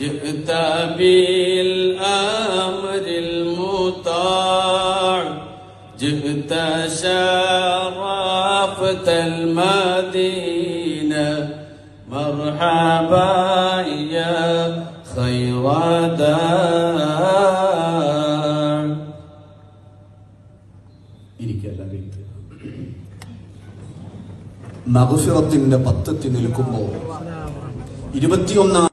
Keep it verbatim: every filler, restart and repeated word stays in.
جئت بالأمر المطاع جئت شرفت المدينة مرحبا يا خير داع. മഗ്ഫിറത്തിന്റെ പത്തത്തിൽ നിൽക്കുമ്പോൾ ഇരുപത്തിയൊന്നാം